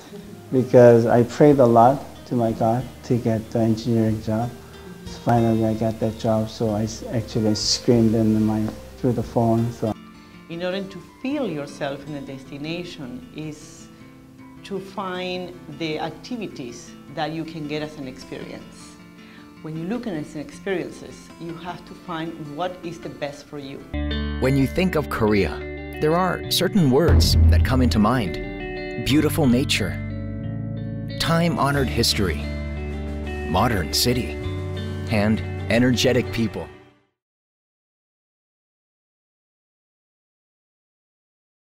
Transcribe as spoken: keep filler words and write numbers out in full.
because I prayed a lot to my God to get the engineering job. So finally I got that job, so I actually screamed in my, through the phone. So. In order to feel yourself in a destination is to find the activities that you can get as an experience. When you look at it as experiences, you have to find what is the best for you. When you think of Korea, there are certain words that come into mind. Beautiful nature, time-honored history, modern city, and energetic people.